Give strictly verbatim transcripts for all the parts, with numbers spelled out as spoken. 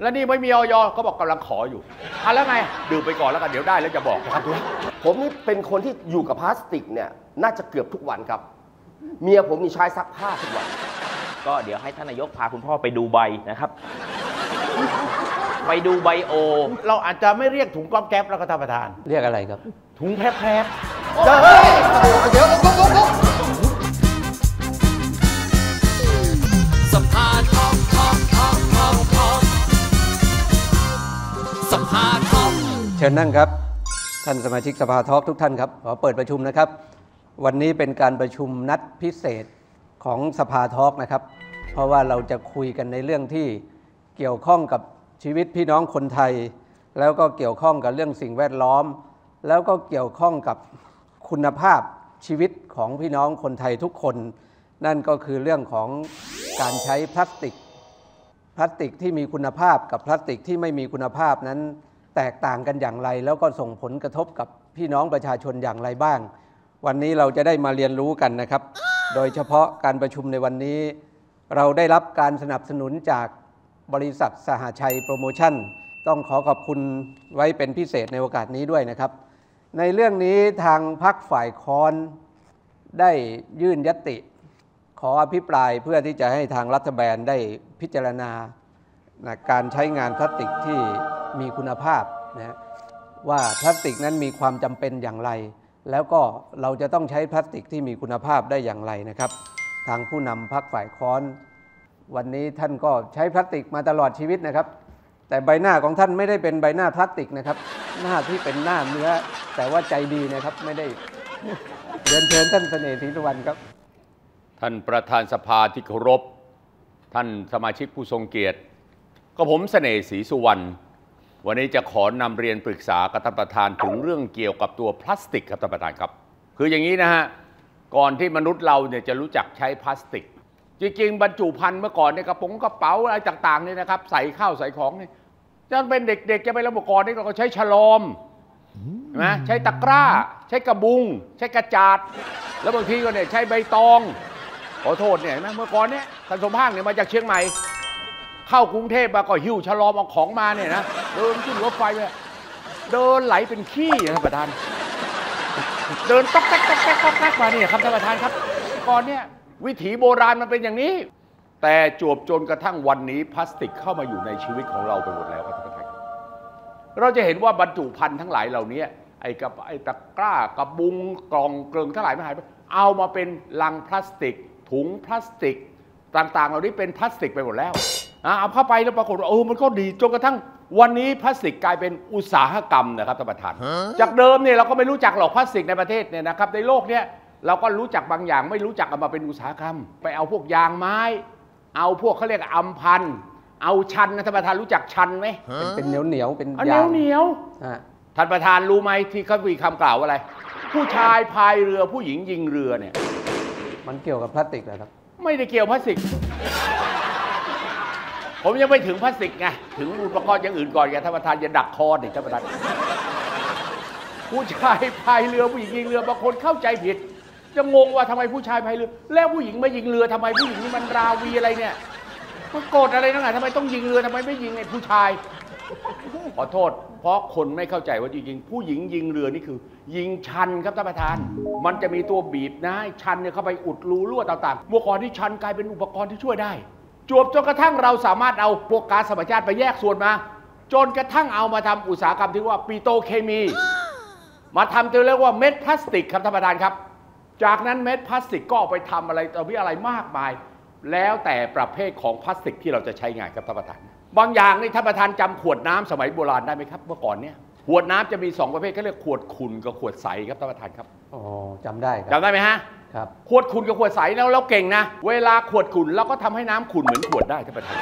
แล้วนี่ไม่มีออยเขาบอกกำลังขออยู่อ่ะแล้วไงดื่มไปก่อนแล้วกันเดี๋ยวได้แล้วจะบอกนะครับผมนี่เป็นคนที่อยู่กับพลาสติกเนี่ยน่าจะเกือบทุกวันครับเมียผมนี่ใช้ซักผ้าทุกวันก็เดี๋ยวให้ท่านนายกพาคุณพ่อไปดูใบนะครับไปดูไบโอเราอาจจะไม่เรียกถุงก๊อบแก๊บแล้วก็ท่านประธานเรียกอะไรครับถุงแพรบแพรบเดี๋ยวเดี๋ยวลุกลุกลุกสภาทอล์กทอล์กทอล์กทอล์กทอล์กสภาทอล์กเชิญนั่งครับท่านสมาชิกสภาทอล์กทุกท่านครับขอเปิดประชุมนะครับวันนี้เป็นการประชุมนัดพิเศษของสภาทอล์กนะครับเพราะว่าเราจะคุยกันในเรื่องที่เกี่ยวข้องกับชีวิตพี่น้องคนไทยแล้วก็เกี่ยวข้องกับเรื่องสิ่งแวดล้อมแล้วก็เกี่ยวข้องกับคุณภาพชีวิตของพี่น้องคนไทยทุกคนนั่นก็คือเรื่องของการใช้พลาสติกพลาสติกที่มีคุณภาพกับพลาสติกที่ไม่มีคุณภาพนั้นแตกต่างกันอย่างไรแล้วก็ส่งผลกระทบกับพี่น้องประชาชนอย่างไรบ้างวันนี้เราจะได้มาเรียนรู้กันนะครับโดยเฉพาะการประชุมในวันนี้เราได้รับการสนับสนุนจากบริษัทสหชัยโปรโมชั่นต้องขอขอบคุณไว้เป็นพิเศษในโอกาสนี้ด้วยนะครับในเรื่องนี้ทางพรรคฝ่ายค้านได้ยื่นญัตติขออภิปรายเพื่อที่จะให้ทางรัฐบาลได้พิจารณาการใช้งานพลาสติกที่มีคุณภาพนะว่าพลาสติกนั้นมีความจำเป็นอย่างไรแล้วก็เราจะต้องใช้พลาสติกที่มีคุณภาพได้อย่างไรนะครับทางผู้นำพรรคฝ่ายค้านวันนี้ท่านก็ใช้พลาสติกมาตลอดชีวิตนะครับแต่ใบหน้าของท่านไม่ได้เป็นใบหน้าพลาสติกนะครับหน้าที่เป็นหน้าเนื้อแต่ว่าใจดีนะครับไม่ได้เรียนเชิญท่านเสน่ห์ศรีสุวรรณครับท่านประธานสภาที่เคารพท่านสมาชิกผู้ทรงเกียรติก็ผมเสน่ห์ศรีสุวรรณวันนี้จะขอนำเรียนปรึกษากับท่านประธานถึงเรื่องเกี่ยวกับตัวพลาสติกครับท่านประธานครับคืออย่างนี้นะฮะก่อนที่มนุษย์เราเนี่ยจะรู้จักใช้พลาสติกจริงๆบรรจุภัณฑ์เมื่อก่อนในกระป๋องกระเป๋าอะไรต่างๆนี่นะครับใส่ข้าวใส่ของนี่จะเป็นเด็กๆจะไประบบก่อนนี่เราก็ใช้ฉลอมนะใช้ตะกร้าใช้กระบุงใช้กระจาดแล้วบางทีก็เนี่ยใช้ใบตองขอโทษเนี่ยนะเมื่อก่อนเนี่ยท่านสมภาคเนี่ยมาจากเชียงใหม่เข้ากรุงเทพมาก็หิ้วฉลอมเอาของมาเนี่ยนะเดินขึ้นรถไฟเลยเดินไหลเป็นขี้ท่านประธานเดินต๊อกแต๊กต๊อกแต๊กต๊อกแต๊กมาเนี่ยครับท่านประธานครับก่อนเนี่ยวิถีโบราณมันเป็นอย่างนี้แต่จวบจนกระทั่งวันนี้พลาสติกเข้ามาอยู่ในชีวิตของเราไปหมดแล้วครับท่านประธานเราจะเห็นว่าบรรจุภัณฑ์ทั้งหลายเหล่านี้ไอ้กับไอ้ตะกร้ากระบุงกล่องเกลืองทั้งหลายไม่หายไปเอามาเป็นลังพลาสติกถุงพลาสติกต่างๆเหล่านี้เป็นพลาสติกไปหมดแล้วเอาเข้าไปแล้วปรากฏว่าเออมันก็ดีจนกระทั่งวันนี้พลาสติกกลายเป็นอุตสาหกรรมนะครับท่านประธานจากเดิมเนี่ยเราก็ไม่รู้จักหรอกพลาสติกในประเทศเนี่ยนะครับในโลกเนี่ยเราก็รู้จักบางอย่างไม่รู้จักเอามาเป็นอุตสาหกรรมไปเอาพวกยางไม้เอาพวกเขาเรียกอัมพันเอาชันนะท่านประธานรู้จักชันไหมเป็นเหนียวเหนียวเป็นยางเหนียวเหนียวท่านประธานรู้ไหมที่เขามีคำกล่าวอะไรผู้ชายพายเรือผู้หญิงยิงเรือเนี่ยมันเกี่ยวกับพลาสติกเหรอครับไม่ได้เกี่ยวพลาสติกผมยังไม่ถึงพลาสติกไงถึงอุปกรณ์อย่างอื่นก่อนไงท่านประธานอย่าดักคอดิท่านประธานผู้ชายพายเรือผู้หญิงยิงเรือบางคนเข้าใจผิดจะงงว่าทำไมผู้ชายพายเรือแล้วผู้หญิงไม่ยิงเรือทำไมผู้หญิงนี่มันราวีอะไรเนี่ยมันโกรธอะไรนั่นไงทำไมต้องยิงเรือทำไมไม่ยิงไอ้ผู้ชายขอโทษเพราะคนไม่เข้าใจว่าจริงๆผู้หญิงยิงเรือนี่คือยิงชันครับท่านประธานมันจะมีตัวบีบนะชันเนี่ยเข้าไปอุดรูรั่วต่างๆเมื่อก่อนที่ชันกลายเป็นอุปกรณ์ที่ช่วยได้จวบจนกระทั่งเราสามารถเอาพวกก๊าซธรรมชาติไปแยกส่วนมาจนกระทั่งเอามาทำอุตสาหกรรมที่ว่าปิโตรเคมีมาทำตัวเรียกว่าเม็ดพลาสติกครับท่านประธานครับจากนั้นเม็ดพลาสติกก็เอาไปทำอะไรต่อวิอะไรมากมายแล้วแต่ประเภทของพลาสติกที่เราจะใช้งานครับท่านประธานบางอย่างนี่ท่านประธานจำขวดน้ำสมัยโบราณได้ไหมครับเมื่อก่อนเนี่ยขวดน้ำจะมีสองประเภทเขาเรียกขวดขุ่นกับขวดใสครับท่านประธานครับอ๋อจำได้ครับจำได้ไหมฮะครับขวดขุ่นกับขวดใสแล้วเราเก่งนะเวลาขวดขุ่นเราก็ทำให้น้ำขุ่นเหมือนขวดได้ท่านประธาน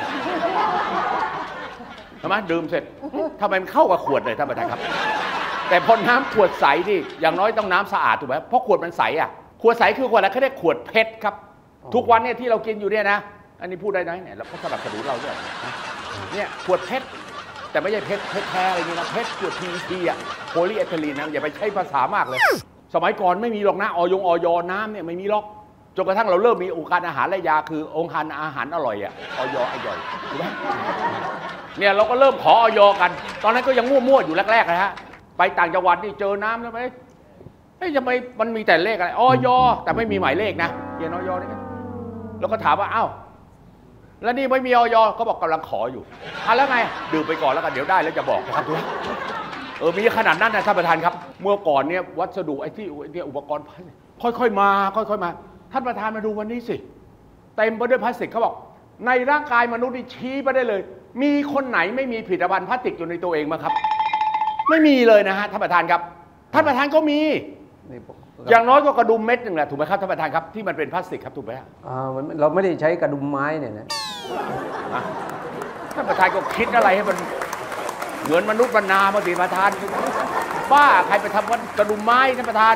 ทำไมดื่มเสร็จทำไมมันเข้ากับขวดเลยท่านประธานครับแต่พอน้ำขวดใสดิอย่างน้อยต้องน้ำสะอาดถูกไหมเพราะขวดมันใสอ่ะขวดใสคือขวดอะไรเขาเรียกขวดเพชรครับทุกวันเนี่ยที่เรากินอยู่เนี่ยนะอันนี้พูดได้ไหมเนี่ยเราก็สนับสนุนเราด้วยเนี่ยขวดเพชรแต่ไม่ใช่เพชรเพชรแท้อะไรนี่นะเพชรขวด พี อี ที อ่ะโพลีเอทิลีนนะอย่าไปใช้ภาษามากเลยสมัยก่อนไม่มีหรอกนะออยงออยน้ำเนี่ยไม่มีหรอกจนกระทั่งเราเริ่มมีองค์การอาหารและยาคือองค์การอาหารอร่อยอ่ะออยอร่อยถูกไหมเนี่ยเราก็เริ่มขอออยกัน ตอนนั้นก็ยังมั่วๆอยู่แรกๆนะฮะไปต่างจังหวัดนี่เจอน้ำแล้วไหมเฮ้ยทำไมมันมีแต่เลขอะไรออยแต่ไม่มีหมายเลขนะเขียนออยนี่แล้วก็ถามว่าอ้าวแล้วนี่ไม่มีออยเขาบอกกำลังขออยู่อ่ะแล้วไงดื่มไปก่อนแล้วกันเดี๋ยวได้แล้วจะบอกนะครับทุกเออมีขนาดนั้นนะท่านประธานครับเมื่อก่อนเนี่ยวัสดุไอ้ที่เนี่ยอุปกรณ์ค่อยๆมาค่อยๆมาท่านประธานมาดูวันนี้สิเต็มไปด้วยพลาสติกเขาบอกในร่างกายมนุษย์นี่ชี้ไปได้เลยมีคนไหนไม่มีผลิตภัณฑ์พลาสติกอยู่ในตัวเองมั้งครับไม่มีเลยนะฮะท่านประธานครับท่านประธานก็มีอย่างน้อยก็กระดุมเม็ดหนึ่งแหละถูกไหมครับท่านประธานครับที่มันเป็นพลาสติกครับถูกไหมฮะเราไม่ได้ใช้กระดุมไม้เนี่ยนะท่านประธานก็คิดอะไรให้มันเหมือนมนุษย์บรรณามาสิประธานบ้าใครไปทำวันกระดุมไม้ท่านประธาน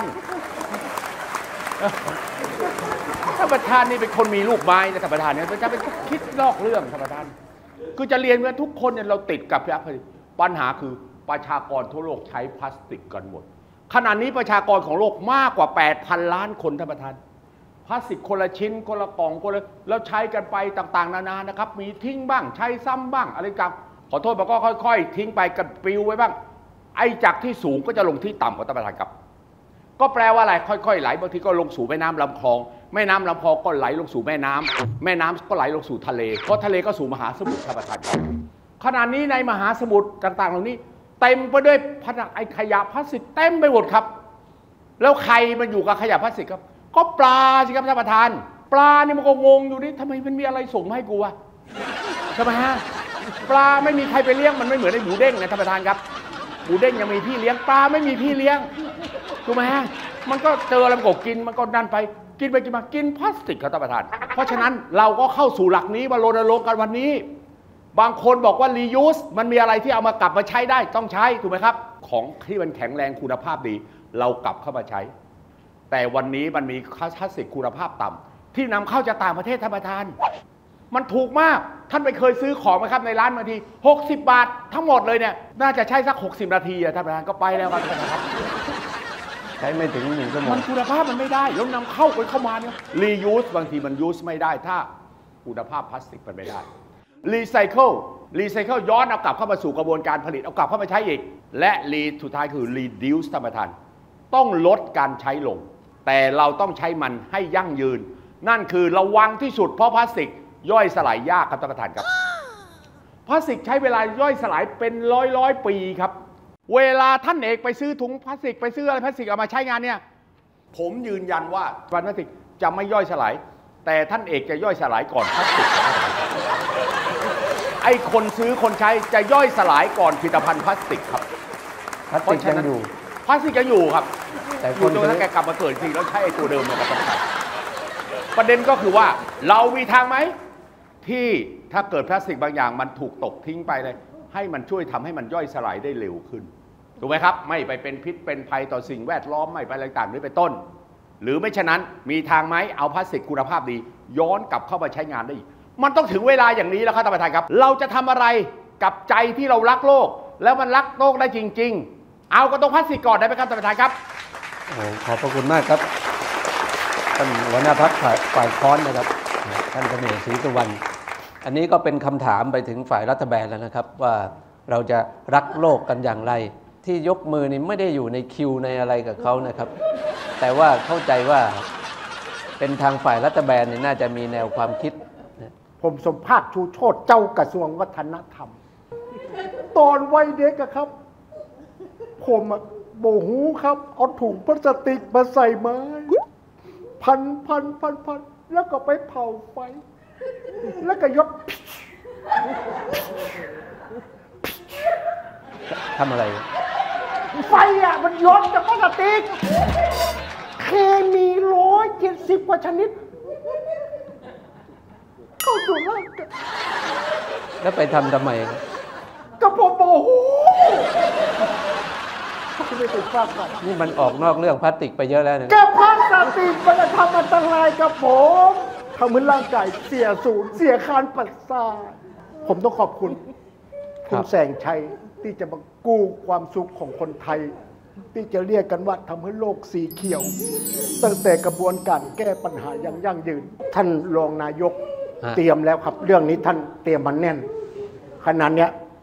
ท่านประธานนี่เป็นคนมีลูกไม้นะท่านประธานเนี่ยจะเป็นคิดลอกเรื่องท่านประธานคือจะเรียนว่าทุกคนเนี่ยเราติดกับปัญหาคือประชากรทั่วโลกใช้พลาสติกกันหมดขณะนี้ประชากรของโลกมากกว่า แปดพัน ล้านคนท่านประธานพลาสติกคนละชิ้นคนละกล่องคนละแล้วใช้กันไปต่างๆนานานะครับมีทิ้งบ้างใช้ซ้ำบ้างอะไรกันขอโทษมันก็ค่อยๆทิ้งไปกันปลิวไว้บ้างไอ้จากที่สูงก็จะลงที่ต่ำของท่านประธานครับก็แปลว่าอะไรค่อยๆไหลบางทีก็ลงสู่แม่น้ำลำคลองแม่น้ำลำคลองก็ไหลลงสู่แม่น้ำแม่น้ำก็ไหลลงสู่ทะเลเพราะทะเลก็สู่มหาสมุทรท่านประธานครับขณะนี้ในมหาสมุทรต่างๆเหล่านี้เต็มไปด้วยพนักไอขยะพลาสติกเต็มไปหมดครับแล้วใครมันอยู่กับขยะพลาสติกครับก็ปลาสิครับท่านประธานปลานี่มันก็งงอยู่นี่ทำไมมันมีอะไรส่งมาให้กูวะทำไมฮะปลาไม่มีใครไปเลี้ยงมันไม่เหมือนไอ้หมูเด้งนะท่านประธานครับหมูเด้งยังมีพี่เลี้ยงปลาไม่มีพี่เลี้ยงถูกไหมฮะมันก็เจอแล้วมันก็กินมันก็ดันไปกินไปกินมากินพลาสติกครับท่านประธานเพราะฉะนั้นเราก็เข้าสู่หลักนี้มารณรงค์กันวันนี้บางคนบอกว่า reuse มันมีอะไรที่เอามากลับมาใช้ได้ต้องใช้ถูกไหมครับของที่มันแข็งแรงคุณภาพดีเรากลับเข้ามาใช้แต่วันนี้มันมีพลาสติกคุณภาพต่ำที่นำเข้าจากต่างประเทศท่านประธานมันถูกมากท่านไปเคยซื้อของไหมครับในร้านบางทีหกสิบบาททั้งหมดเลยเนี่ยน่าจะใช้สักหกสิบนาทีท่านประธานก็ไปแล้วครับใช้ไม่ถึงหนึ่งชั่วโมงมันคุณภาพมันไม่ได้แล้วนำเข้าไปเข้ามาเนี่ย reuse บางทีมัน use ไม่ได้ถ้าคุณภาพพลาสติกมันไม่ได้รีไซเคิลรีไซเคิลย้อนเอากลับเข้ามาสู่กระบวนการผลิตเอากลับเข้ามาใช้อีกและรีสุดท้ายคือ reduce ท่านประธานต้องลดการใช้ลงแต่เราต้องใช้มันให้ยั่งยืนนั่นคือระวังที่สุดเพราะพลาสติกย่อยสลายยากครับท่านประธานครับพลาสติกใช้เวลาย่อยสลายเป็นร้อยร้อยปีครับเวลาท่านเอกไปซื้อถุงพลาสติกไปซื้ออะไรพลาสติกเอามาใช้งานเนี่ยผมยืนยันว่าพลาสติกจะไม่ย่อยสลายแต่ท่านเอกจะย่อยสลายก่อนพลาสติกไอ้คนซื้อคนใช้จะย่อยสลายก่อนผลิตภัณฑ์พลาสติกครับพลาสติกยังอยู่พลาสติกยังอยู่ครับแต่คนจนถ้าแกกลับมาเกิดจริงแล้วใช้ไอ้ตัวเดิมเนี่ยครับประเด็นก็คือว่าเรามีทางไหมที่ถ้าเกิดพลาสติกบางอย่างมันถูกตกทิ้งไปเลยให้มันช่วยทำให้มันย่อยสลายได้เร็วขึ้นถูกไหมครับไม่ไปเป็นพิษเป็นภัยต่อสิ่งแวดล้อมไม่ไปอะไรต่างๆด้วยเป็นต้นหรือไม่ฉะนั้นมีทางไหมเอาพลาสติกคุณภาพดีย้อนกลับเข้ามาใช้งานได้อีกมันต้องถึงเวลาอย่างนี้แล้วครับท่านประธานครับเราจะทำอะไรกับใจที่เรารักโลกแล้วมันรักโลกได้จริงๆเอาก็ต้องพลาสติกก่อนได้ไหมครับท่านประธานครับโอ้ขอบพระคุณมากครับท่านหัวหน้าพรรคฝ่ายค้อนนะครับท่านเสน่ห์ศรีสุวรรณอันนี้ก็เป็นคำถามไปถึงฝ่ายรัฐบาลแล้วนะครับว่าเราจะรักโลกกันอย่างไรที่ยกมือนี่ไม่ได้อยู่ในคิวในอะไรกับเขานะครับแต่ว่าเข้าใจว่าเป็นทางฝ่ายรัฐบาลนี่น่าจะมีแนวความคิดผมสมภาคชูโชติเจ้ากระทรวงวัฒนธรรมตอนวัยเด็กครับผมโบหูครับเอาถุงพลาสติกมาใส่ไม้พันพันพันพันแล้วก็ไปเผาไฟแล้วก็ยกทำอะไรไฟอ่ะมันย้อนจากพลาสติกเคมีร้อยเจ็ดสิบกว่าชนิดเข้าสู่ร่างกายแล้วไปทำทำไมก็ผมโมโหไม่ติดฟากกันนี่มันออกนอกเรื่องพลาสติกไปเยอะแล้วเนี่ยแกพลาสติกมันทำอันตรายกับผมทำให้ร่างกายเสียสูญเสียคานประสาทผมต้องขอบคุณคุณแสงชัยที่จะมากู้ความสุขของคนไทยที่จะเรียกกันว่าทำให้โลกสีเขียวตั้งแต่กระบวนการแก้ปัญหาอย่างยั่งยืนท่านรองนายกเตรียมแล้วครับเรื่องนี้ท่านเตรียมมันแน่นขณะนี้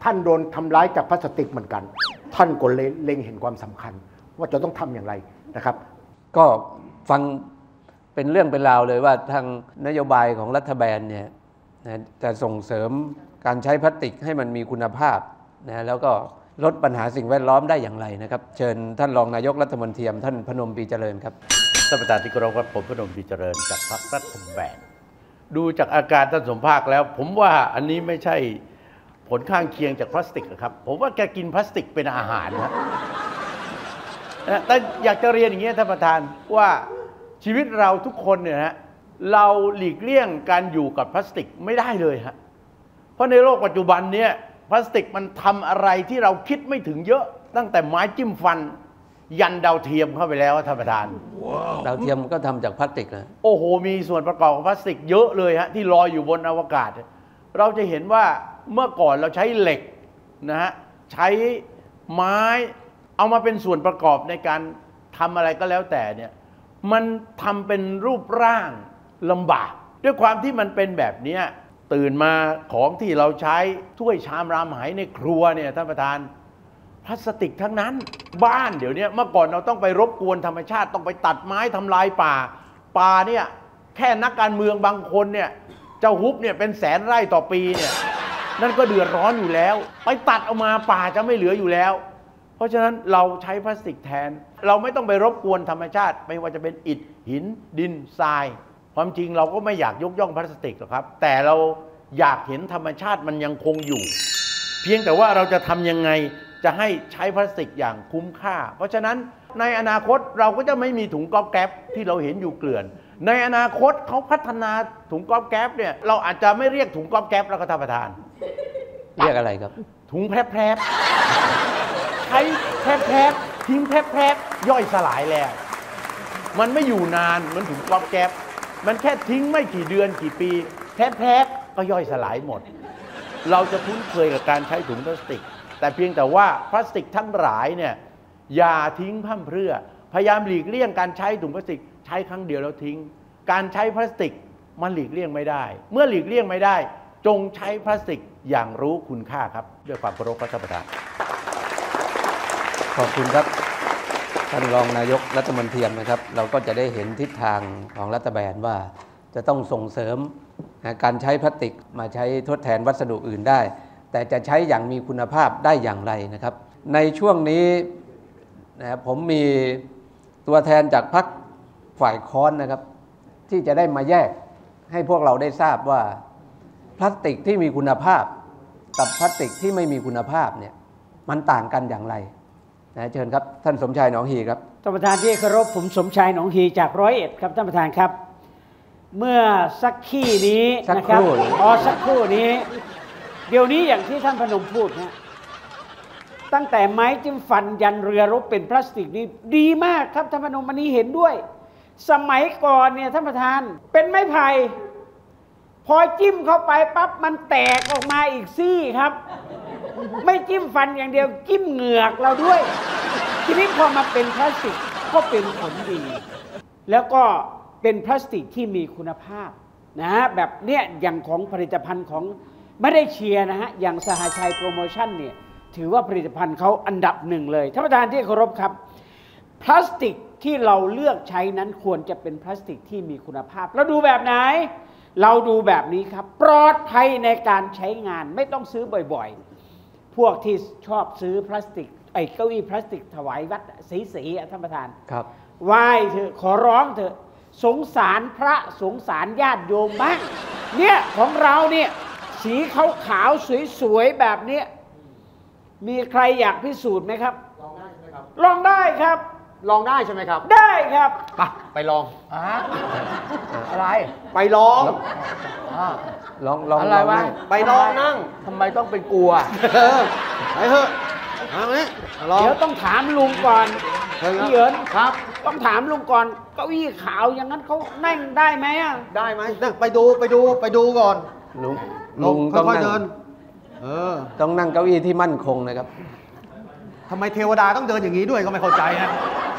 ท่านโดนทำร้ายจากพลาสติกเหมือนกัน ท่านก็เล็งเห็นความสำคัญ ว่าจะต้องทำอย่างไรนะครับก็ฟังเป็นเรื่องเป็นราวเลยว่าทางนโยบายของรัฐบาลเนี่ยนะจะส่งเสริมการใช้พลาสติกให้มันมีคุณภาพนะแล้วก็ลดปัญหาสิ่งแวดล้อมได้อย่างไรนะครับเชิญท่านรองนายกรัฐมนตรีท่านพนมปรีเจริญครับท่านประธานที่เคารพครับผมพนมปรีเจริญจากพรรครัฐบาลดูจากอาการท่านสมภาคแล้วผมว่าอันนี้ไม่ใช่ผลข้างเคียงจากพลาสติกครับผมว่าแกกินพลาสติกเป็นอาหารนะแต่อยากจะเรียนอย่างนี้ท่านประธานว่าชีวิตเราทุกคนเนี่ยฮะเราหลีกเลี่ยงการอยู่กับพลาสติกไม่ได้เลยฮะเพราะในโลกปัจจุบันเนี่ยพลาสติกมันทำอะไรที่เราคิดไม่ถึงเยอะตั้งแต่ไม้จิ้มฟันยันดาวเทียมเข้าไปแล้วท่านประธาน wow. ดาวเทียมก็ทำจากพลาสติกนะโอ้โหมีส่วนประกอบของพลาสติกเยอะเลยฮะที่ลอยอยู่บนอวกาศเราจะเห็นว่าเมื่อก่อนเราใช้เหล็กนะฮะใช้ไม้เอามาเป็นส่วนประกอบในการทำอะไรก็แล้วแต่เนี่ยมันทำเป็นรูปร่างลำบากด้วยความที่มันเป็นแบบนี้ตื่นมาของที่เราใช้ถ้วยชามรามไหในครัวเนี่ยท่านประธานพลาสติกทั้งนั้นบ้านเดี๋ยวนี้เมื่อก่อนเราต้องไปรบกวนธรรมชาติต้องไปตัดไม้ทำลายป่าป่าเนี่ยแค่นักการเมืองบางคนเนี่ยเจ้าฮุบเนี่ยเป็นแสนไร่ต่อปีเนี่ยนั่นก็เดือดร้อนอยู่แล้วไปตัดออกมาป่าจะไม่เหลืออยู่แล้วเพราะฉะนั้นเราใช้พลาสติกแทนเราไม่ต้องไปรบกวนธรรมชาติไม่ว่าจะเป็นอิฐหินดินทรายความจริงเราก็ไม่อยากยกย่องพลาสติกหรอกครับแต่เราอยากเห็นธรรมชาติมันยังคงอยู่เพียงแต่ว่าเราจะทำยังไงจะให้ใช้พลาสติกอย่างคุ้มค่าเพราะฉะนั้นในอนาคตเราก็จะไม่มีถุงก๊อบแก๊บที่เราเห็นอยู่เกลื่อนในอนาคตเขาพัฒนาถุงก๊อบแก๊บเนี่ยเราอาจจะไม่เรียกถุงก๊อบแก๊บแล้วก็ท่านประธานเรียกอะไรครับถุงแพร่แพร่ใช้แพร่แพร่ทิ้งแพร่แพร่ย่อยสลายแล้วมันไม่อยู่นานเหมือนถุงก๊อบแก๊บมันแค่ทิ้งไม่กี่เดือนกี่ปีแพร่แพร่ก็ย่อยสลายหมดเราจะคุ้นเคยกับการใช้ถุงพลาสติกแต่เพียงแต่ว่าพลาสติกทั้งหลายเนี่ยอย่าทิ้งพร่ำเพรื่อพยายามหลีกเลี่ยงการใช้ถุงพลาสติกใช้ครั้งเดียวแล้วทิ้งการใช้พลาสติกมันหลีกเลี่ยงไม่ได้เมื่อหลีกเลี่ยงไม่ได้จงใช้พลาสติกอย่างรู้คุณค่าครับด้วยความเคารพท่านประธานขอบคุณครับท่านรองนายกรัฐมนตรีนะครับเราก็จะได้เห็นทิศทางของรัฐบาลว่าจะต้องส่งเสริมการใช้พลาสติกมาใช้ทดแทนวัสดุอื่นได้แต่จะใช้อย่างมีคุณภาพได้อย่างไรนะครับในช่วงนี้นะผมมีตัวแทนจากพรรคฝ่ายค้านนะครับที่จะได้มาแยกให้พวกเราได้ทราบว่าพลาสติกที่มีคุณภาพกับพลาสติกที่ไม่มีคุณภาพเนี่ยมันต่างกันอย่างไรนะเชิญครับท่านสมชายหนองฮีครับท่านประธานที่เคารพผมสมชายหนองฮีจากร้อยเอ็ดครับท่านประธานครับเมื่อสักขี้นี้นะครับอ๋อสักครู่นี้เดี๋ยวนี้อย่างที่ท่านพนมพูดนะตั้งแต่ไม้จิ้มฟันยันเรือรบเป็นพลาสติกนี่ดีมากครับท่านพนมอันนี้เห็นด้วยสมัยก่อนเนี่ยท่านประธานเป็นไม้ไผ่พอจิ้มเข้าไปปั๊บมันแตกออกมาอีกซี่ครับไม่จิ้มฟันอย่างเดียวจิ้มเหงือกเราด้วยทีนี้พอมาเป็นพลาสติกก็เป็นผลดีแล้วก็เป็นพลาสติกที่มีคุณภาพนะแบบเนี้ยอย่างของผลิตภัณฑ์ของไม่ได้เชียร์นะฮะอย่างสหชัยโปรโมชั่นเนี่ยถือว่าผลิตภัณฑ์เขาอันดับหนึ่งเลยท่านประธานที่เคารพครับพลาสติกที่เราเลือกใช้นั้นควรจะเป็นพลาสติกที่มีคุณภาพเราดูแบบไหนเราดูแบบนี้ครับปลอดภัยในการใช้งานไม่ต้องซื้อบ่อยๆพวกที่ชอบซื้อพลาสติกไอ้เก้าอี้พลาสติกถวายวัดสีๆท่านประธานครับไหว้เถอะขอร้องเถอะสงสารพระสงสารญาติโยมบ้างเนี่ยของเราเนี่ยสีขาวๆสวยๆแบบนี้มีใครอยากพิสูจน์ไหมครับลองได้ใช่ไหมครับลองได้ครับลองได้ใช่ไหมครับได้ครับไปไปลองอะไรไปลองลองลองอะไรวะไปลองนั่งทำไมต้องเป็นกลัวไปเถอะเดี๋ยวต้องถามลุงก่อนพี่เอิญครับต้องถามลุงก่อนเก้าอี้ขาวอย่างนั้นเขานั่งได้ไหมอ่ะได้ไหมไปดูไปดูไปดูก่อนลุงลุงต้องนั่งเออต้องนั่งเก้าอี้ที่มั่นคงนะครับทำไมเทวดาต้องเดินอย่างนี้ด้วยก็ไม่เข้าใจนะ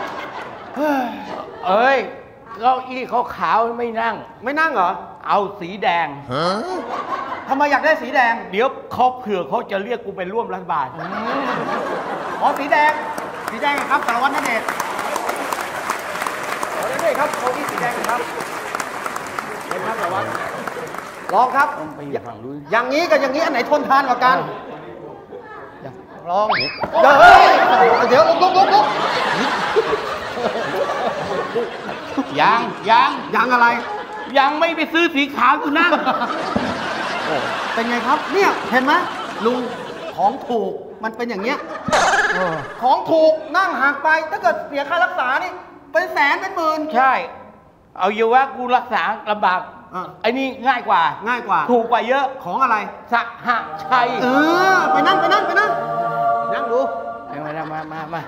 เอ้ยเก้าอี้เขาขาวไม่นั่งไม่นั่งเหรอเอาสีแดงทำไมอยากได้สีแดงเดี๋ยวเขาเผื่อเขาจะเรียกกูไปร่วมรัฐบาลขอสีแดงสีแดงครับสารวัตรณเดชน์ขอได้ครับขอที่สีแดงครับเห็นครับสารวัตรลองครับอย่างนี้กับอย่างนี้อันไหนทนทานกว่ากันลองเดี๋ยวเดี๋ยวลุกลุกลุกลุกยังยังยังอะไรยังไม่ไปซื้อสีขาวอยู่นั่นเป็นไงครับเนี่ยเห็นไหมลุงของถูกมันเป็นอย่างเงี้ยของถูกนั่งห่างไปถ้าเกิดเสียค่ารักษานี่เป็นแสนเป็นหมื่นใช่เอาเยอะว่ากูรักษาลำบากไอ้นี่ง่ายกว่าง่ายกว่าถูกกว่าเยอะของอะไรสหชัยเออไปนั่งไปนั่งไปนั่งนั่งดูมามามามา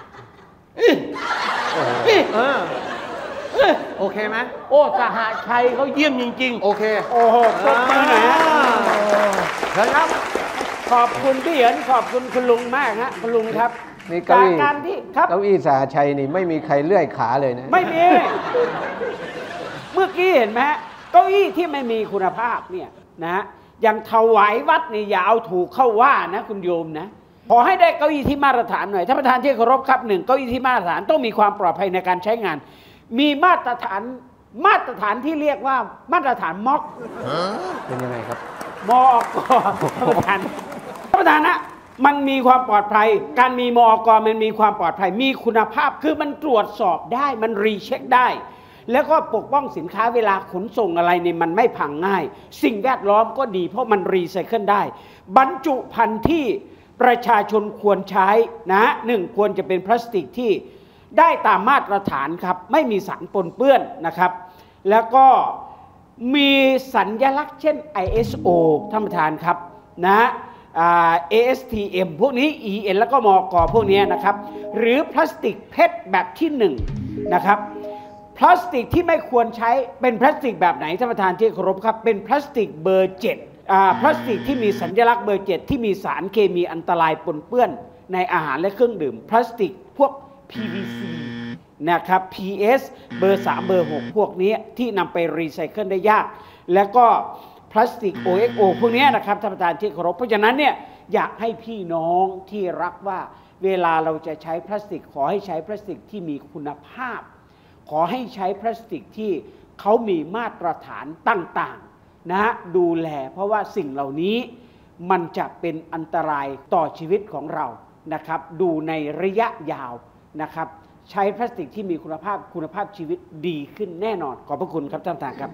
เออโอเคไหมโอ้สหชัยเขาเยี่ยมจริงๆโอเคโอ้โหปรบมือหน่อยฮะเชิญครับขอบคุณพี่เหยินขอบคุณคุณลุงมากฮะคุณลุงครับนี่เก้าอี้การที่ครับเก้าอี้สหชัยนี่ไม่มีใครเลื่อยขาเลยนะไม่มีเมื่อกี้เห็นไหมเก้าอี้ที่ไม่มีคุณภาพเนี่ยนะอย่างถวายวัดนี่อย่าเอาถูกเข้าว่านะคุณโยมนะขอให้ได้เก้าอี้ที่มาตรฐานหน่อยท่านประธานที่เคารพครับหนึ่งเก้าอี้ที่มาตรฐานต้องมีความปลอดภัยในการใช้งานมีมาตรฐานมาตรฐานที่เรียกว่ามาตรฐานม็อกเป็นยังไงครับมอกท่านประธานท่านประธานนะมันมีความปลอดภัยการมีมอกมันมีความปลอดภัยมีคุณภาพคือมันตรวจสอบได้มันรีเช็คได้แล้วก็ปกป้องสินค้าเวลาขนส่งอะไรเนี่ยมันไม่พังง่ายสิ่งแวดล้อมก็ดีเพราะมันรีไซเคิลได้บรรจุภัณฑ์ที่ประชาชนควรใช้นะหนึ่งควรจะเป็นพลาสติกที่ได้ตามมาตรฐานครับไม่มีสารปนเปื้อนนะครับแล้วก็มีสัญลักษณ์เช่น ไอ เอส โอ ท่านประธานครับนะ เอ เอส ที เอ็ม พวกนี้ อี เอ็น แล้วก็มก.พวกนี้นะครับหรือพลาสติกเพชรแบบที่หนึ่งนะครับพลาสติกที่ไม่ควรใช้เป็นพลาสติกแบบไหนท่านประธานที่เคารพครับเป็นพลาสติกเบอร์เจ็ดพลาสติกที่มีสัญลักษณ์เบอร์เจ็ดที่มีสารเคมีอันตรายปนเปื้อนในอาหารและเครื่องดื่มพลาสติกพวก พี วี ซี นะครับ พี เอส เบอร์สามเบอร์หกพวกนี้ที่นำไปรีไซเคิลได้ยากแล้วก็พลาสติก โอ เอ็กซ์ โอ พวกนี้นะครับท่านประธานที่เคารพเพราะฉะนั้นเนี่ยอยากให้พี่น้องที่รักว่าเวลาเราจะใช้พลาสติกขอให้ใช้พลาสติกที่มีคุณภาพขอให้ใช้พลาสติกที่เขามีมาตรฐานต่างๆนะฮะดูแลเพราะว่าสิ่งเหล่านี้มันจะเป็นอันตรายต่อชีวิตของเรานะครับดูในระยะยาวนะครับใช้พลาสติกที่มีคุณภาพคุณภาพชีวิตดีขึ้นแน่นอนขอบพระคุณครับท่านประธานครับ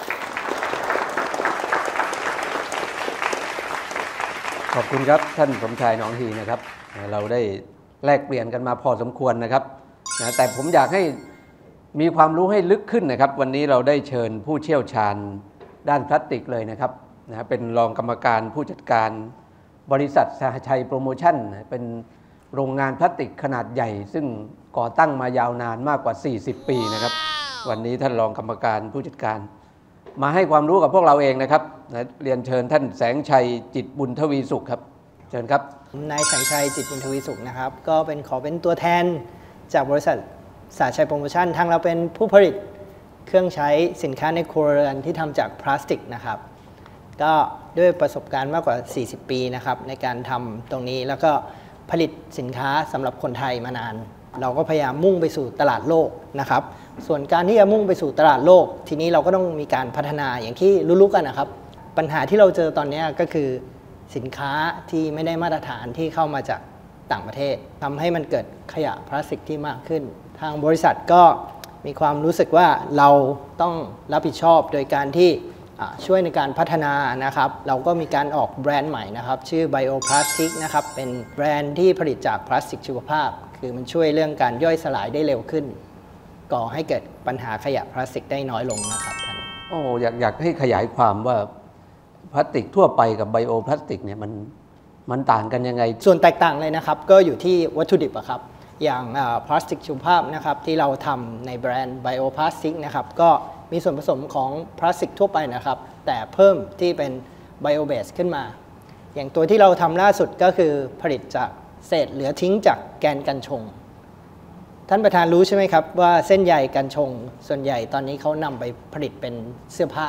ขอบคุณครับท่านสมชายหนองฮีนะครับเราได้แลกเปลี่ยนกันมาพอสมควรนะครับนะแต่ผมอยากให้มีความรู้ให้ลึกขึ้นนะครับวันนี้เราได้เชิญผู้เชี่ยวชาญด้านพลาสติกเลยนะครับนะเป็นรองกรรมการผู้จัดการบริษัทสหชัยโปรโมชั่นเป็นโรงงานพลาสติกขนาดใหญ่ซึ่งก่อตั้งมายาวนานมากกว่าสี่สิบปีนะครับวันนี้ท่านรองกรรมการผู้จัดการมาให้ความรู้กับพวกเราเองนะครับเรียนเชิญท่านแสงชัยจิตบุญทวีสุขครับเชิญครับนายแสงชัยจิตบุญทวีสุขนะครับก็เป็นขอเป็นตัวแทนจากบริษัทสหชัยโปรโมชั่นทางเราเป็นผู้ผลิตเครื่องใช้สินค้าในครัวเรือนที่ทำจากพลาสติกนะครับก็ด้วยประสบการณ์มากกว่าสี่สิบปีนะครับในการทำตรงนี้แล้วก็ผลิตสินค้าสำหรับคนไทยมานานเราก็พยายามมุ่งไปสู่ตลาดโลกนะครับส่วนการที่จะมุ่งไปสู่ตลาดโลกทีนี้เราก็ต้องมีการพัฒนาอย่างที่รู้ๆกันนะครับปัญหาที่เราเจอตอนนี้ก็คือสินค้าที่ไม่ได้มาตรฐานที่เข้ามาจากต่างประเทศทำให้มันเกิดขยะพลาสติกที่มากขึ้นทางบริษัทก็มีความรู้สึกว่าเราต้องรับผิดชอบโดยการที่ช่วยในการพัฒนานะครับเราก็มีการออกแบรนด์ใหม่นะครับชื่อ Bioplastic นะครับเป็นแบรนด์ที่ผลิตจากพลาสติกชีวภาพคือมันช่วยเรื่องการย่อยสลายได้เร็วขึ้นก่อให้เกิดปัญหาขยะพลาสติกได้น้อยลงนะครับท่านโอ้อยากอยากให้ขยายความว่าพลาสติกทั่วไปกับไบโอพลาสติกเนี่ยมันมันต่างกันยังไงส่วนแตกต่างเลยนะครับก็อยู่ที่วัตถุดิบอะครับอย่างพลาสติกชีวภาพนะครับที่เราทำในแบรนด์ Bioplastic นะครับก็มีส่วนผสมของพลาสติกทั่วไปนะครับแต่เพิ่มที่เป็น Bio Base ขึ้นมาอย่างตัวที่เราทำล่าสุดก็คือผลิตจากเศษเหลือทิ้งจากแกนกัญชงท่านประธานรู้ใช่ไหมครับว่าเส้นใยกัญชงส่วนใหญ่ตอนนี้เขานำไปผลิตเป็นเสื้อผ้า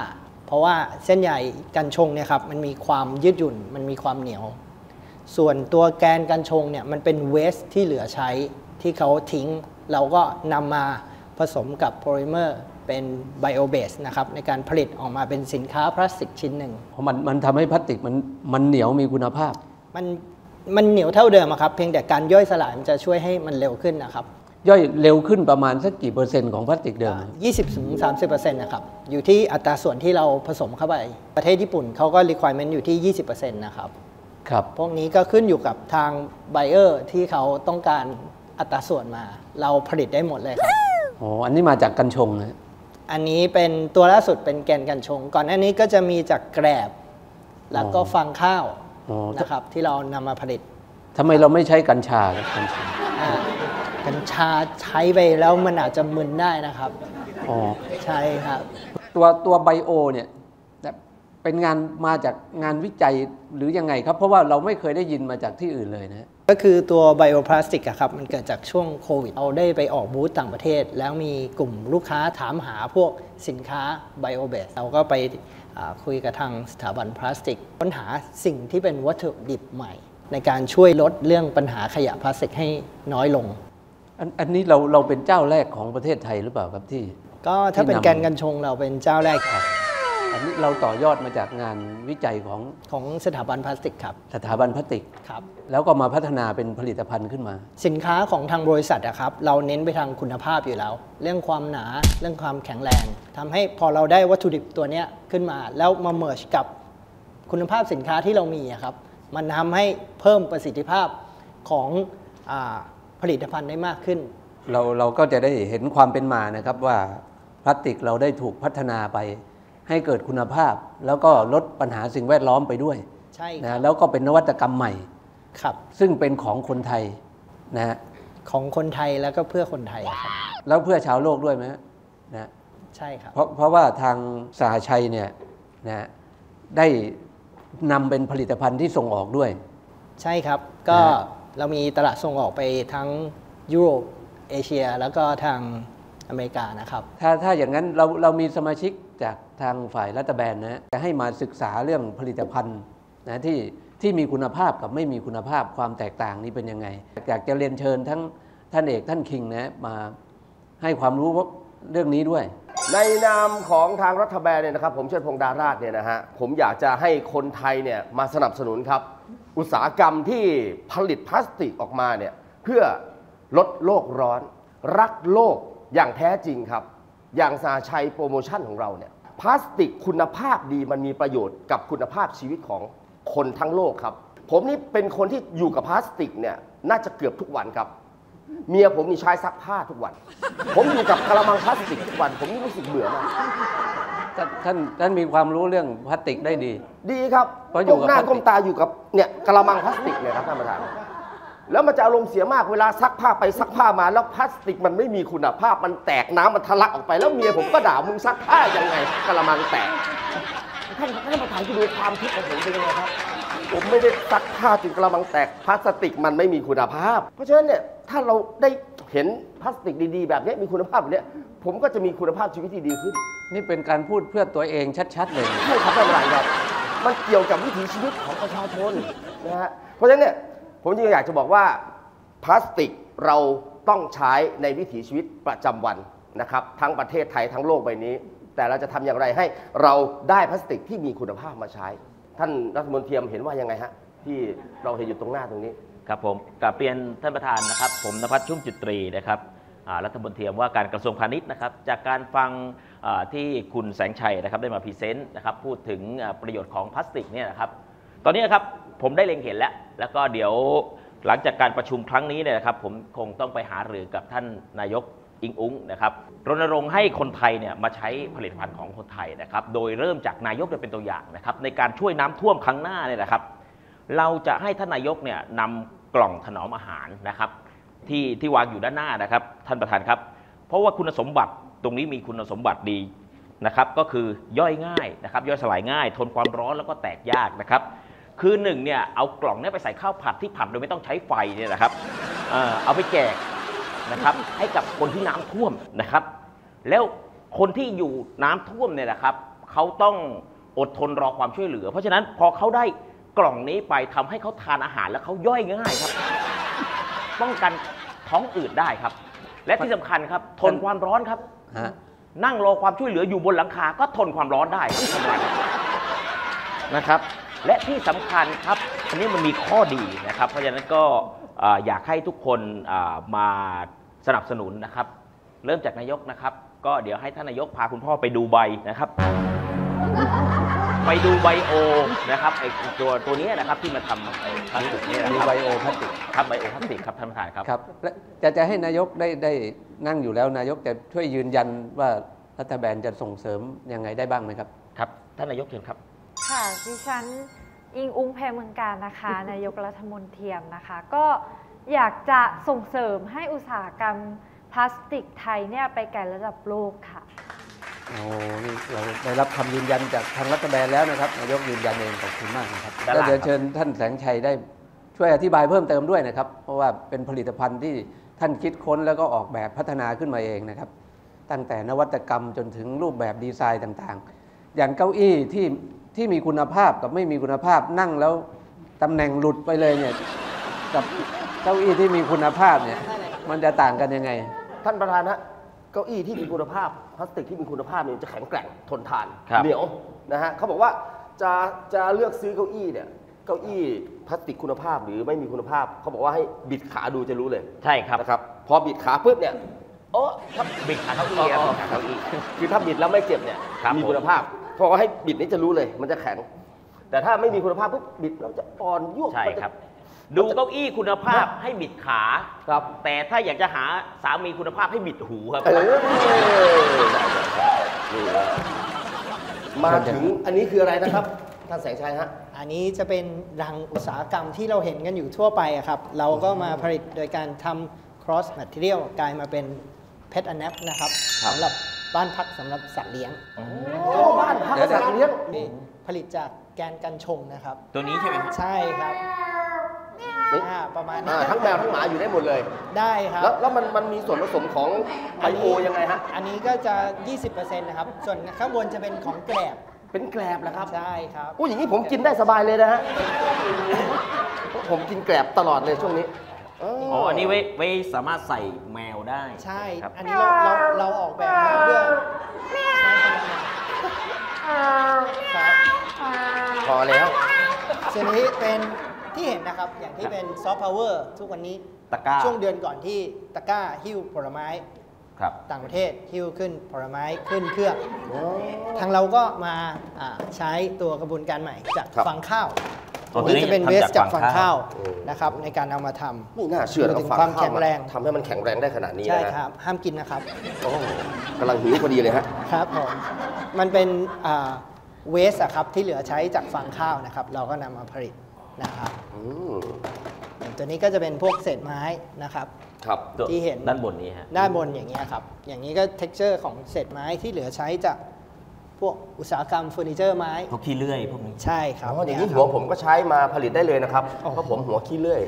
เพราะว่าเส้นใยกันชงเนี่ยครับมันมีความยืดหยุ่นมันมีความเหนียวส่วนตัวแกนกันชงเนี่ยมันเป็นเวสที่เหลือใช้ที่เขาทิ้งเราก็นำมาผสมกับโพลิเมอร์เป็นไบโอเบสนะครับในการผลิตออกมาเป็นสินค้าพลาสติกชิ้นหนึ่งเพราะมันมันทำให้พลาสติกมันมันเหนียวมีคุณภาพมันมันเหนียวเท่าเดิมครับเพียงแต่การย่อยสลายมันจะช่วยให้มันเร็วขึ้นนะครับย่อยเร็วขึ้นประมาณสักกี่เปอร์เซ็นต์ของพลาสติกเดิมยี่สิบถึงสามสิบเปอร์เซ็นต์ นะครับอยู่ที่อัตราส่วนที่เราผสมเข้าไปประเทศญี่ปุ่นเขาก็ requirement อยู่ที่ ยี่สิบเปอร์เซ็นต์ นะครับครับพวกนี้ก็ขึ้นอยู่กับทางไบเออร์ที่เขาต้องการอัตราส่วนมาเราผลิตได้หมดเลยครับอ๋ออันนี้มาจากกัญชงนะอันนี้เป็นตัวล่าสุดเป็นแกนกัญชงก่อนหน้านี้ก็จะมีจากแกลบแล้วก็ฟางข้าวนะครับที่เรานำมาผลิตทำไมเราไม่ใช้กัญชากัญชากัญชาใช้ไปแล้วมันอาจจะมึนได้นะครับอ๋อใช่ครับตัวตัวไบโอเนี่ยเป็นงานมาจากงานวิจัยหรือยังไงครับเพราะว่าเราไม่เคยได้ยินมาจากที่อื่นเลยนะก็คือตัวไบโอพลาสติกครับมันเกิดจากช่วงโควิดเราได้ไปออกบูธต่างประเทศแล้วมีกลุ่มลูกค้าถามหาพวกสินค้าไบโอเบสเราก็ไปคุยกับทางสถาบันพลาสติกค้นหาสิ่งที่เป็นวัตถุดิบใหม่ในการช่วยลดเรื่องปัญหาขยะพลาสติกให้น้อยลงอันอันนี้เราเราเป็นเจ้าแรกของประเทศไทยหรือเปล่าครับที่ก็ถ้าเป็นแกนกัญชงเราเป็นเจ้าแรกครับอันนี้เราต่อยอดมาจากงานวิจัยของของสถาบันพลาสติกครับสถาบันพลาสติกครับแล้วก็มาพัฒนาเป็นผลิตภัณฑ์ขึ้นมาสินค้าของทางบริษัทอะครับเราเน้นไปทางคุณภาพอยู่แล้วเรื่องความหนาเรื่องความแข็งแรงทำให้พอเราได้วัตถุดิบตัวนี้ขึ้นมาแล้วมาเมิร์จกับคุณภาพสินค้าที่เรามีอะครับมันทำให้เพิ่มประสิทธิภาพของอ่าผลิตภัณฑ์ได้มากขึ้นเราเราก็จะได้เห็นความเป็นมานะครับว่าพลาสติกเราได้ถูกพัฒนาไปให้เกิดคุณภาพแล้วก็ลดปัญหาสิ่งแวดล้อมไปด้วยใช่นะแล้วก็เป็นนวัตกรรมใหม่ครับซึ่งเป็นของคนไทยนะของคนไทยแล้วก็เพื่อคนไทยครับแล้วเพื่อชาวโลกด้วยไหมนะใช่ครับเพราะเพราะว่าทางสหชัยเนี่ยนะได้นำเป็นผลิตภัณฑ์ที่ส่งออกด้วยใช่ครับก็เรามีตลาดส่งออกไปทั้งยุโรปเอเชียแล้วก็ทางอเมริกานะครับถ้าถ้าอย่างนั้นเราเรามีสมาชิกจากทางฝ่ายรัฐบาลนะจะให้มาศึกษาเรื่องผลิตภัณฑ์นะที่ที่มีคุณภาพกับไม่มีคุณภาพความแตกต่างนี้เป็นยังไงอยากจะเรียนเชิญทั้งท่านเอกท่านคิงนะมาให้ความรู้เรื่องนี้ด้วยในนามของทางรัฐบาลเนี่ยนะครับผมเชิญพงษ์ดาราชเนี่ยนะฮะผมอยากจะให้คนไทยเนี่ยมาสนับสนุนครับอุตสาหกรรมที่ผลิตพลาสติกออกมาเนี่ยเพื่อลดโลกร้อนรักโลกอย่างแท้จริงครับอย่างสหชัยโปรโมชั่นของเราเนี่ยพลาสติกคุณภาพดีมันมีประโยชน์กับคุณภาพชีวิตของคนทั้งโลกครับผมนี่เป็นคนที่อยู่กับพลาสติกเนี่ยน่าจะเกือบทุกวันครับเมียผมนี่ใช้ซักผ้าทุกวันผมอยู่กับกระมังพลาสติกทุกวันผมนี่รู้สึกเบื่อมากท่านท่านมีความรู้เรื่องพลาสติกได้ดีดีครับก้มหน้าก้มตาอยู่กับเนี่ยกระมังพลาสติกเนี่ยครับท่านประธานแล้วมันจะอารมณ์เสียมากเวลาซักผ้าไปซักผ้ามาแล้วพลาสติกมันไม่มีคุณภาพมันแตกน้ำมันทะลักออกไปแล้วเมียผมก็ด่ามึงซักผ้ายังไงกระมังแตกท่านท่านประธานที่ดูความคิดของผมเป็นยังไงครับผมไม่ได้ซักผ้าจนกระมังแตกพลาสติกมันไม่มีคุณภาพเพราะฉะนั้นเนี่ยถ้าเราได้เห็นพลาสติกดีๆแบบนี้มีคุณภาพแบบนี้ผมก็จะมีคุณภาพชีวิตที่ดีขึ้นนี่เป็นการพูดเพื่อตัวเองชัดๆเลยใช่ครับท่านประธานครับมันเกี่ยวกับวิถีชีวิตของประชาชนนะฮะเพราะฉะนั้นเนี่ยผมจึงอยากจะบอกว่าพลาสติกเราต้องใช้ในวิถีชีวิตประจำวันนะครับทั้งประเทศไทยทั้งโลกใบนี้แต่เราจะทำอย่างไรให้เราได้พลาสติกที่มีคุณภาพมาใช้ท่านรัฐมนตรีเห็นว่ายังไงฮะที่เราเห็นอยู่ตรงหน้าตรงนี้ครับผมกราบเรียนท่านประธานนะครับผมณภัทรชุ่มจิตรีนะครับรัฐมนตรีว่าการกระทรวงพาณิชย์นะครับจากการฟังที่คุณแสงชัยนะครับได้มาพรีเซนต์นะครับพูดถึงประโยชน์ของพลาสติกเนี่ยนะครับตอนนี้นะครับผมได้เล็งเห็นแล้วแล้วก็เดี๋ยวหลังจากการประชุมครั้งนี้เนี่ยนะครับผมคงต้องไปหารือกับท่านนายกอิงอุ้งนะครับรณรงค์ให้คนไทยเนี่ยมาใช้ผลิตภัณฑ์ของคนไทยนะครับโดยเริ่มจากนายกเป็นตัวอย่างนะครับในการช่วยน้ำท่วมครั้งหน้าเนี่ยนะครับเราจะให้ท่านนายกเนี่ยนำกล่องถนอมอาหารนะครับที่ที่วางอยู่ด้านหน้านะครับท่านประธานครับเพราะว่าคุณสมบัติตรงนี้มีคุณสมบัติดีนะครับก็คือย่อยง่ายนะครับย่อยสลายง่ายทนความร้อนแล้วก็แตกยากนะครับคือหนึ่งเนี่ยเอากล่องนี้ไปใส่ข้าวผัดที่ผัดโดยไม่ต้องใช้ไฟเนี่ยนะครับ เอ่อ เอาไปแจกนะครับให้กับคนที่น้ำท่วมนะครับแล้วคนที่อยู่น้ำท่วมเนี่ยนะครับเขเขาต้องอดทนรอความช่วยเหลือ เพราะฉะนั้นพอเขาได้กล่องนี้ไปทำให้เขาทานอาหารแล้วเขาย่อยง่ายครับ ป้องกันท้องอืดได้ครับ และที่สำคัญครับทนความร้อนครับนั่งรอความช่วยเหลืออยู่บนหลังคาก็ทนความร้อนได้ครับนะครับ และที่สำคัญครับอันนี้มันมีข้อดีนะครับ เพราะฉะนั้นก็อยากให้ทุกคนมาสนับสนุนนะครับเริ่มจากนายกนะครับก็เดี๋ยวให้ท่านนายกพาคุณพ่อไปดูใบนะครับไปดูไบโอนะครับไอตัวตัวนี้นะครับที่มาทำไอ้พลาสติกนี่นะครับไบโอพลาสติกครับไบโอพลาสติกครับท่านประธานครับครับจะจะให้นายกได้ได้นั่งอยู่แล้วนายกจะช่วยยืนยันว่ารัฐบาลจะส่งเสริมยังไงได้บ้างไหมครับครับท่านนายกเชิญครับค่ะดิฉันอิงอุ้งแพรเมืองการนะคะนายกรัฐมนตรีนะคะก็อยากจะส่งเสริมให้อุตสาหกรรมพลาสติกไทยเนี่ยไปไกลระดับโลกค่ะโอ้นี่เราได้รับคำยืนยันจากทางรัฐบาลแล้วนะครับนายกยืนยันเองขอบคุณมากนะครับก็เดี๋ยวเชิญท่านแสงชัยได้ช่วยอธิบายเพิ่มเติมด้วยนะครับเพราะว่าเป็นผลิตภัณฑ์ที่ท่านคิดค้นแล้วก็ออกแบบพัฒนาขึ้นมาเองนะครับตั้งแต่นวัตกรรมจนถึงรูปแบบดีไซน์ต่างๆอย่างเก้าอี้ที่ที่มีคุณภาพกับไม่มีคุณภาพนั่งแล้วตำแหน่งหลุดไปเลยเนี่ยกับเก้าอี้ที่มีคุณภาพเนี่ยมันจะต่างกันยังไงท่านประธานฮะเก้าอี้ที่มีคุณภาพพลาสติกที่มีคุณภาพเนี่ยจะแข็งแกร่งทนทานเหนียวนะฮะเขาบอกว่าจะจะเลือกซื้อเก้าอี้เนี่ยเก้าอี้พลาสติกคุณภาพหรือไม่มีคุณภาพเขาบอกว่าให้บิดขาดูจะรู้เลยใช่ครับนะครับพอบิดขาปุ๊บเนี่ยโอ้ถ้าบิดขาเก้าอี้ครับขาเก้าอี้คือถ้าบิดแล้วไม่เจ็บเนี่ยมีคุณภาพพอให้บิดนี้จะรู้เลยมันจะแข็งแต่ถ้าไม่มีคุณภาพปุ๊บบิดแล้วจะอ่อนยวบใช่ครับดูเก้าอี้คุณภาพให้บิดขาครับแต่ถ้าอยากจะหาสามีคุณภาพให้บิดหูครับมาถึงอันนี้คืออะไรนะครับท่านแสงชัยฮะอันนี้จะเป็นรังอุตสาหกรรมที่เราเห็นกันอยู่ทั่วไปครับเราก็มาผลิตโดยการทำ cross material กลายมาเป็น pet a nap นะครับสำหรับบ้านพักสำหรับสัตว์เลี้ยงบ้านพักสัตว์เลี้ยงผลิตจากแกนกันชงนะครับตัวนี้ใช่ไหมใช่ครับประมาณนี้ทั้งแมวทั้งหมาอยู่ได้หมดเลยได้ครับแล้วแล้วมันมันมีส่วนผสมของไบโอยังไงฮะอันนี้ก็จะ ยี่สิบเปอร์เซ็นต์ นะครับส่วนข้างบนจะเป็นของแกลบเป็นแกลบเหรอครับใช่ครับอู้อย่างนี้ผมกินได้สบายเลยนะฮะผมกินแกลบตลอดเลยช่วงนี้อ๋ออันนี้ไว้ไว้สามารถใส่แมวได้ใช่ครับอันนี้เราเราเราออกแบบมาเพื่อครับพอแล้วส่วนนี้เป็นที่เห็นนะครับอย่างที่เป็นซอฟต์พาวเวอร์ทุกวันนี้ตะกร้าช่วงเดือนก่อนที่ตะกร้าหิ้วผลไม้ต่างประเทศหิ้วขึ้นผลไม้ขึ้นเครื่องทางเราก็มาใช้ตัวกระบวนการใหม่จากฟางข้าวตัวนี้จะเป็นเวสจากฟางข้าวนะครับในการเอามาทำนี่น่าเชื่อถึงความแข็งแรงทำให้มันแข็งแรงได้ขนาดนี้ใช่ครับห้ามกินนะครับกำลังหิวพอดีเลยฮะครับผมมันเป็นเวสครับที่เหลือใช้จากฟางข้าวนะครับเราก็นำมาผลิตนะครับตัวนี้ก็จะเป็นพวกเศษไม้นะครับที่เห็นด้านบนนี้ฮะด้านบนอย่างเงี้ยครับอย่างนี้ก็ texture ของเศษไม้ที่เหลือใช้จากพวกอุตสาหกรรมเฟอร์นิเจอร์ไม้พวกขี้เลื่อยพวกนี้ใช่ครับอย่างนี้หัวผมก็ใช้มาผลิตได้เลยนะครับเพราะผมหัวขี้เลื่อย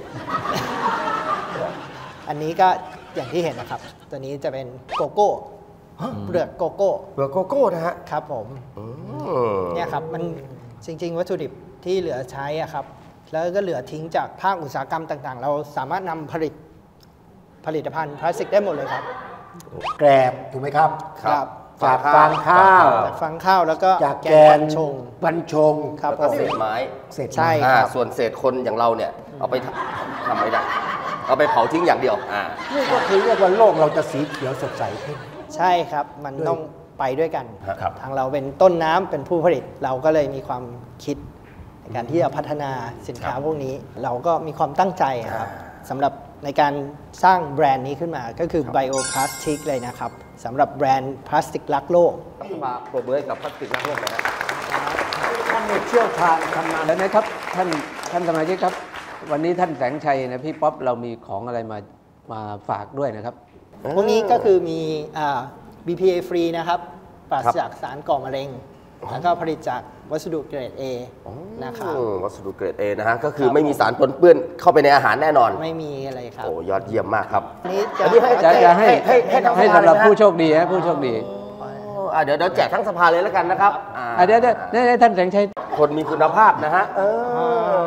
อันนี้ก็อย่างที่เห็นนะครับตัวนี้จะเป็นโกโก้เปลือกโกโก้เปลือกโกโก้นะฮะครับผมเนี่ยครับมันจริงๆวัตถุดิบที่เหลือใช้อะครับแล้วก็เหลือทิ้งจากภาคอุตสาหกรรมต่างๆเราสามารถนำผลิตผลิตภัณฑ์พลาสติกได้หมดเลยครับแกลบถูกไหมครับครับจากฟางข้าวจากฟางข้าวแล้วก็จากแกนชงบัญชงครับเศษไม้เศษใช่ครับส่วนเศษคนอย่างเราเนี่ยเอาไปทำไม่ได้เอาไปเผาทิ้งอย่างเดียวอ่านี่ก็คือเรียกว่าโลกเราจะสีเขียวสดใสขึ้นใช่ครับมันต้องไปด้วยกันทางเราเป็นต้นน้ำเป็นผู้ผลิตเราก็เลยมีความคิดในการที่จะพัฒนาสินค้าพวกนี้เราก็มีความตั้งใจครับสำหรับในการสร้างแบรนด์นี้ขึ้นมาก็คือ Bioplastic เลยนะครับสำหรับแบรนด์พลาสติกรักโลกมาโปรโมทกับพลาสติกรักโลกนะฮะท่านเชี่ยวชาญทำงานแล้วนะครับท่านท่านสมาชิกครับวันนี้ท่านแสงชัยนะพี่ป๊อปเรามีของอะไรมามาฝากด้วยนะครับพวกนี้ก็คือมี บี พี เอ ฟรีนะครับปราศจากสารก่อมะเร็งแล้วก็ผลิตจากวัสดุเกรด A นะครับวัสดุเกรด A นะฮะก็คือไม่มีสารปนเปื้อนเข้าไปในอาหารแน่นอนไม่มีอะไรครับโอ้ยอดเยี่ยมมากครับนี้จะให้จะให้ให้ให้สำหรับผู้โชคดีฮะผู้โชคดีอ่ะเดี๋ยวเดี๋ยวแจกทั้งสภาเลยแล้วกันนะครับอ่ะเดี๋ยวเดี๋ยวเดี๋ยวท่านแสงชัยคนมีคุณภาพนะฮะเออ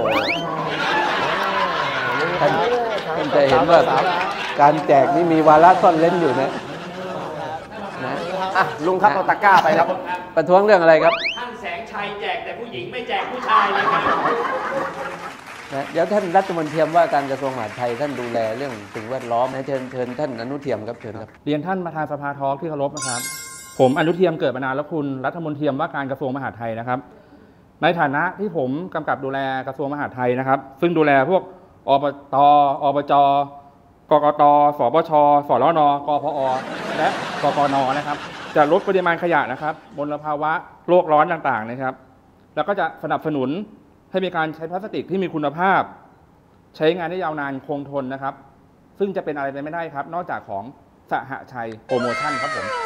ท่านท่านจะเห็นว่าการแจกนี่มีวาระซ่อนเร้นอยู่นะนะอ่ะลุงครับเอาตะกร้าไปครับประท้วงเรื่องอะไรครับท่านแสงชัยแจกแต่ผู้หญิงไม่แจกผู้ชายเลยครับนะเดี๋ยวท่านรัฐมนตรีว่าการกระทรวงมหาดไทยท่านดูแลเรื่องสิ่งแวดล้อมนะเชิญเชิญท่านอนุเทียมครับเชิญครับเรียนท่านประธานสภาทอล์กที่เคารพนะครับผมอนุเทียมเกิดมานานแล้วคุณรัฐมนตรีว่าการกระทรวงมหาดไทยนะครับในฐานะที่ผมกำกับดูแลกระทรวงมหาดไทยนะครับซึ่งดูแลพวกอบตอบจกกตสปชสรนกพอและกกนนะครับจะลดปริมาณขยะนะครับมลภาวะโลกร้อนต่างๆนะครับแล้วก็จะสนับสนุนให้มีการใช้พลาสติกที่มีคุณภาพใช้งานได้ยาวนานคงทนนะครับซึ่งจะเป็นอะไรไปไม่ได้ครับนอกจากของสหชัยโปรโมชั่นครับผม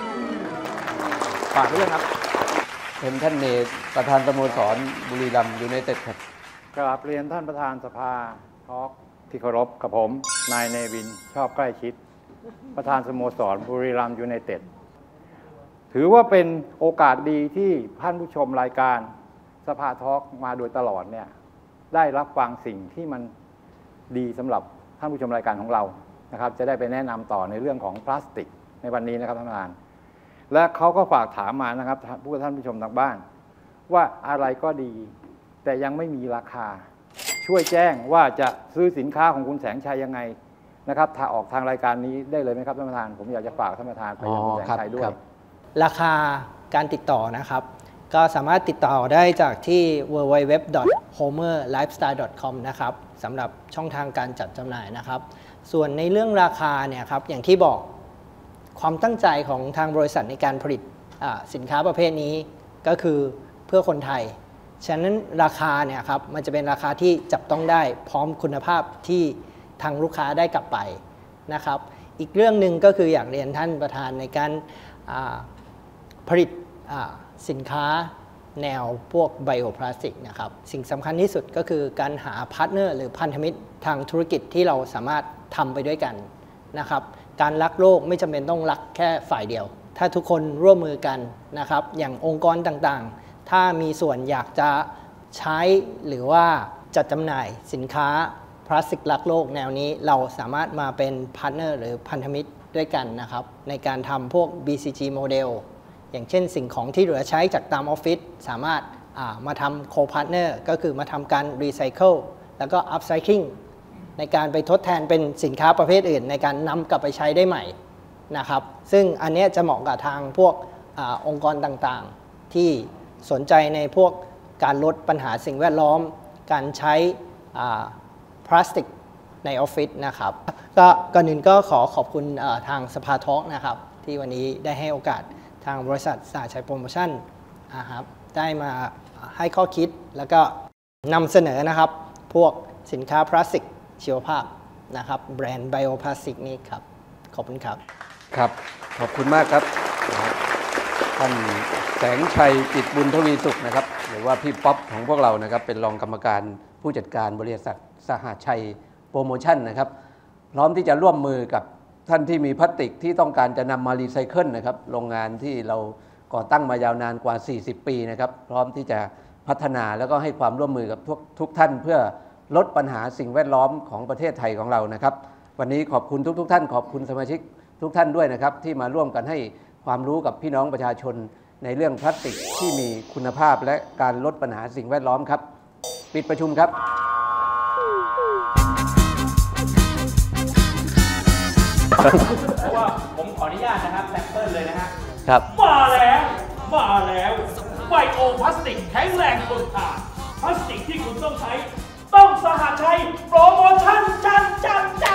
ฝากด้วยครับเป็นท่านเนตประธานสโมสรบุรีรัมย์ยูไนเต็ดครับกราบเรียนท่านประธานสภาทอล์กที่เคารพกับผมนายเนวินชอบใกล้ชิดประธานสโมสรบุรีรัมย์ยูไนเต็ดถือว่าเป็นโอกาสดีที่ท่านผู้ชมรายการสภาทอล์กมาโดยตลอดเนี่ยได้รับฟังสิ่งที่มันดีสำหรับท่านผู้ชมรายการของเรานะครับจะได้ไปแนะนำต่อในเรื่องของพลาสติกในวันนี้นะครับท่านประธานและเขาก็ฝากถามมานะครับผู้ท่านผู้ชมทางบ้านว่าอะไรก็ดีแต่ยังไม่มีราคาช่วยแจ้งว่าจะซื้อสินค้าของคุณแสงชัยยังไงนะครับถ้าออกทางรายการนี้ได้เลยไหมครับท่านประธานผมอยากจะฝากท่านประธานไปยังคุณแสงชัยด้วยราคาการติดต่อนะครับก็สามารถติดต่อได้จากที่ ดับเบิลยู ดับเบิลยู ดับเบิลยู ดอท โฮเมอร์ ไลฟ์สไตล์ ดอท คอม นะครับสำหรับช่องทางการจัดจำหน่ายนะครับส่วนในเรื่องราคาเนี่ยครับอย่างที่บอกความตั้งใจของทางบริษัทในการผลิตสินค้าประเภทนี้ก็คือเพื่อคนไทยฉะนั้นราคาเนี่ยครับมันจะเป็นราคาที่จับต้องได้พร้อมคุณภาพที่ทางลูกค้าได้กลับไปนะครับอีกเรื่องหนึ่งก็คืออยากเรียนท่านประธานในการผลิตสินค้าแนวพวกไบโอพลาสติกนะครับสิ่งสำคัญที่สุดก็คือการหาพาร์ทเนอร์หรือพันธมิตรทางธุรกิจที่เราสามารถทำไปด้วยกันนะครับการรักโลกไม่จำเป็นต้องรักแค่ฝ่ายเดียวถ้าทุกคนร่วมมือกันนะครับอย่างองค์กรต่างๆถ้ามีส่วนอยากจะใช้หรือว่าจัดจำหน่ายสินค้าพลาสติกรักโลกแนวนี้เราสามารถมาเป็นพาร์ทเนอร์หรือพันธมิตรด้วยกันนะครับในการทำพวก บี ซี จี โมเดลอย่างเช่นสิ่งของที่เหลือใช้จากตามออฟฟิศสามารถมาทำโคพาร์ทเนอร์ก็คือมาทำการรีไซเคิลแล้วก็อัพไซคลิงในการไปทดแทนเป็นสินค้าประเภทอื่นในการนำกลับไปใช้ได้ใหม่นะครับซึ่งอันนี้จะเหมาะกับทางพวก อ, องค์กรต่างๆที่สนใจในพวกการลดปัญหาสิ่งแวดล้อมการใช้พลาสติกในออฟฟิศนะครับก็ก่อนอื่นก็ขอขอบคุณทางสภาทอล์กนะครับที่วันนี้ได้ให้โอกาสทางบริษัทสหชัยโปรโมชั่นนะครับได้มาให้ข้อคิดแล้วก็นำเสนอนะครับพวกสินค้าพลาสติกชีวภาพนะครับแบรนด์ไบโอพลาสติกนี้ครับขอบคุณครับครับขอบคุณมากครับท่านแสงชัยจิตบุญทวีสุขนะครับหรือว่าพี่ป๊อปของพวกเรานะครับเป็นรองกรรมการผู้จัดการบริษัทสหชัยโปรโมชั่นนะครับพร้อมที่จะร่วมมือกับท่านที่มีพลาสติกที่ต้องการจะนำมารีไซเคิลนะครับโรงงานที่เราก่อตั้งมายาวนานกว่าสี่สิบปีนะครับพร้อมที่จะพัฒนาแล้วก็ให้ความร่วมมือกับทุกทุกท่านเพื่อลดปัญหาสิ่งแวดล้อมของประเทศไทยของเรานะครับวันนี้ขอบคุณทุกทุกท่านขอบคุณสมาชิกทุกท่านด้วยนะครับที่มาร่วมกันให้ความรู้กับพี่น้องประชาชนในเรื่องพลาสติกที่มีคุณภาพและการลดปัญหาสิ่งแวดล้อมครับปิดประชุมครับเพราะว่าผมขออนุญาตนะครับแซมเปิลเลยนะฮะครับมาแล้วมาแล้วไบโอพลาสติกแข็งแรงทนทานพลาสติกที่คุณต้องใช้ต้องสหชัยโปรโมชั่นจันจันจัน